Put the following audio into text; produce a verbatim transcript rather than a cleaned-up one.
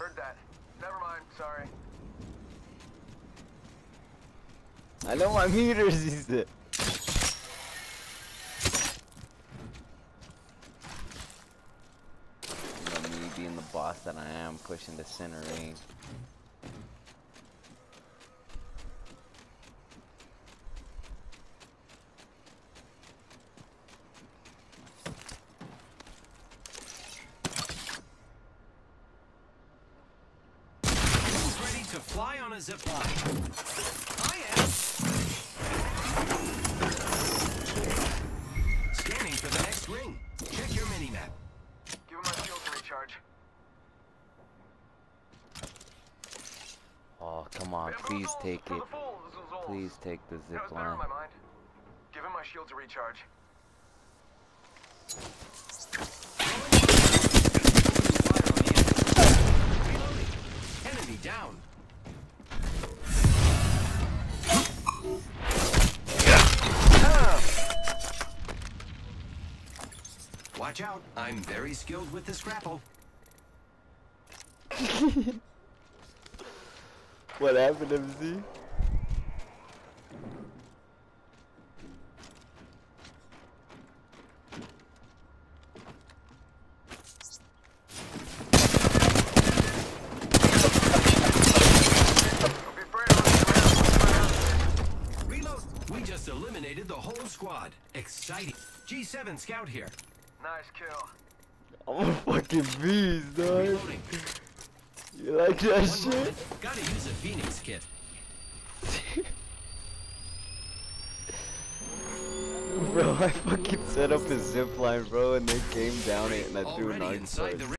Heard that. Never mind, sorry. I know my meters, he said. You know, me being the boss that I am, pushing the center ring. To fly on a zip line. I am. Scanning for the next ring. Check your mini map. Give him my shield to recharge. Oh, come on, please take it. Please take the zip line. Give him my shield to recharge. Reloading. Enemy down. Watch out, I'm very skilled with this grapple. What happened, M Z? Reload. We just eliminated the whole squad. Exciting. G seven scout here. Nice kill. I'm a fucking beast, dog. Reloading. You like that One shit? moment. Gotta use a Phoenix kit. Bro, I fucking set up a zip line, bro, and they came down it and I threw an Already arc inside sword. the